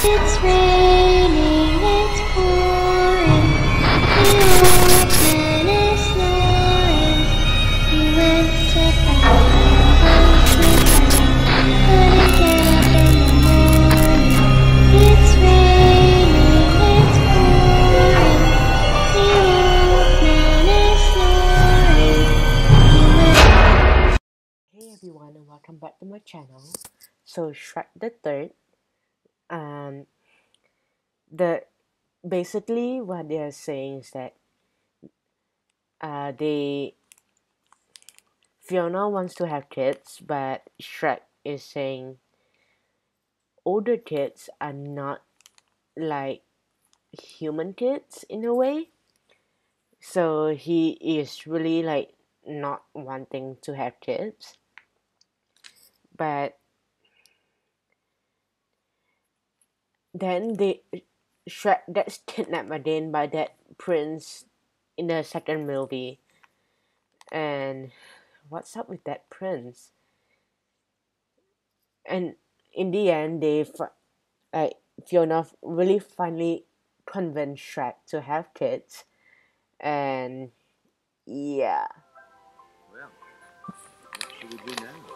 It's raining, it's pouring. The old man is snoring. He went to bed, couldn't get up in the morning. It's raining, it's pouring. The old man is snoring. Hey everyone, and welcome back to my channel. So Shrek the Third, the basically what they are saying is that they Fiona wants to have kids, but Shrek is saying older kids are not like human kids in a way. So he is really like not wanting to have kids, but then Shrek gets kidnapped again by that prince in the second movie. And what's up with that prince? And in the end, Fiona really finally convinced Shrek to have kids, and yeah. Well, what should we do now?